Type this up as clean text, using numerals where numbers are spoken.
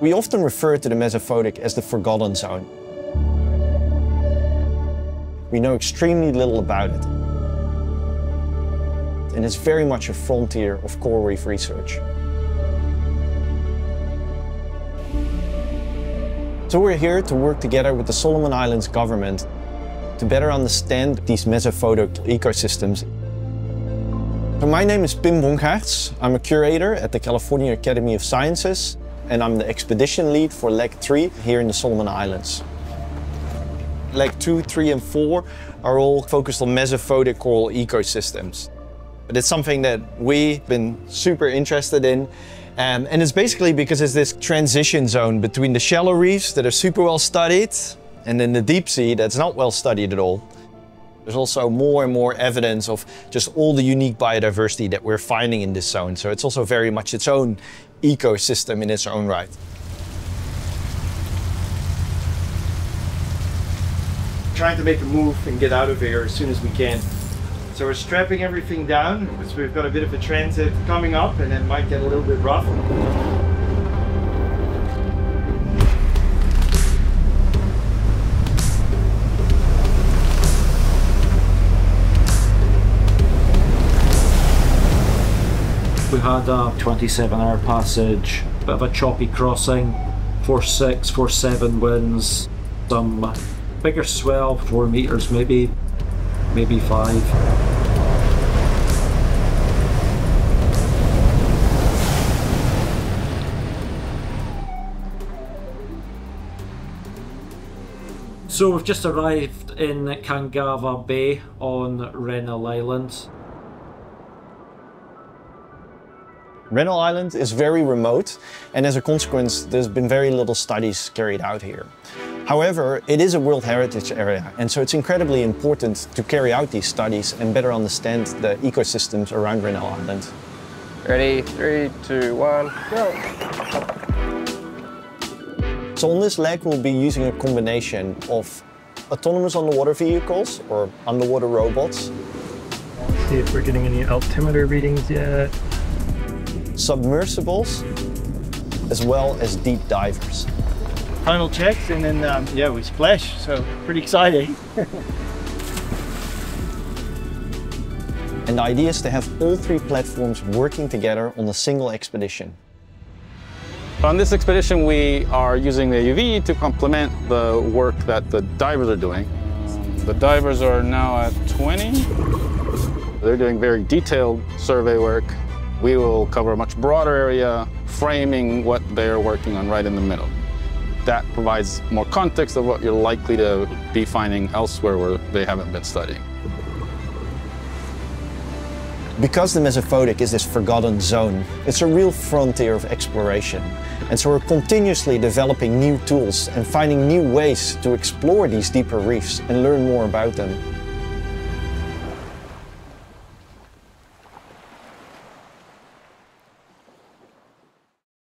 We often refer to the Mesophotic as the forgotten zone. We know extremely little about it. And it's very much a frontier of coral reef research. So we're here to work together with the Solomon Islands government to better understand these Mesophotic ecosystems. So my name is Pim Bongaerts. I'm a curator at the California Academy of Sciences, and I'm the expedition lead for Leg 3 here in the Solomon Islands. Leg 2, 3 and 4 are all focused on Mesophotic coral ecosystems. But it's something that we've been super interested in. And it's basically because it's this transition zone between the shallow reefs that are super well studied and then the deep sea that's not well studied at all. There's also more and more evidence of just all the unique biodiversity that we're finding in this zone. So it's also very much its own ecosystem in its own right. Trying to make a move and get out of here as soon as we can. So we're strapping everything down because we've got a bit of a transit coming up and it might get a little bit rough. We had a 27-hour passage, bit of a choppy crossing, 4.6, 4.7 winds, some bigger swell, 4 meters maybe 5. So we've just arrived in Kangava Bay on Rennell Island. Rennell Island is very remote, and as a consequence there's been very little studies carried out here. However, it is a World Heritage Area, and so it's incredibly important to carry out these studies and better understand the ecosystems around Rennell Island. Ready? 3, 2, 1, go! So on this leg we'll be using a combination of autonomous underwater vehicles or underwater robots. Let's see if we're getting any altimeter readings yet. Submersibles, as well as deep divers. Final checks and then yeah, we splash, so pretty exciting. And the idea is to have all 3 platforms working together on a single expedition. On this expedition we are using the UV to complement the work that the divers are doing. The divers are now at 20. They're doing very detailed survey work. We will cover a much broader area, framing what they're working on right in the middle. That provides more context of what you're likely to be finding elsewhere where they haven't been studying. Because the Mesophotic is this forgotten zone, it's a real frontier of exploration. And so we're continuously developing new tools and finding new ways to explore these deeper reefs and learn more about them.